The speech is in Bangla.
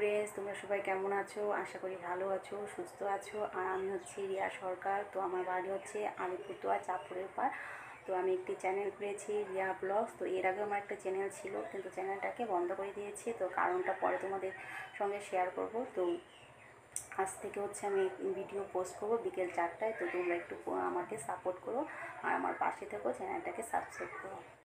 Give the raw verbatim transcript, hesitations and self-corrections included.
ফ্রেন্ডস, তোমরা সবাই কেমন আছো? আশা করি ভালো আছো, সুস্থ আছো। আর আমি হচ্ছি রিয়া সরকার। তো আমার বাড়ি হচ্ছে আলিপুরদুয়ার চাঁদপুরের পার। তো আমি একটি চ্যানেল পেয়েছি, রিয়া ব্লগস। তো এর আগে আমার একটা চ্যানেল ছিল, কিন্তু চ্যানেলটাকে বন্ধ করে দিয়েছি। তো কারণটা পরে তোমাদের সঙ্গে শেয়ার করব। তো আজ থেকে হচ্ছে আমি ভিডিও পোস্ট করব বিকেল চারটায়। তো তোমরা একটু আমাকে সাপোর্ট করো আর আমার পাশে থেকো, চ্যানেলটাকে সাবস্ক্রাইব করো।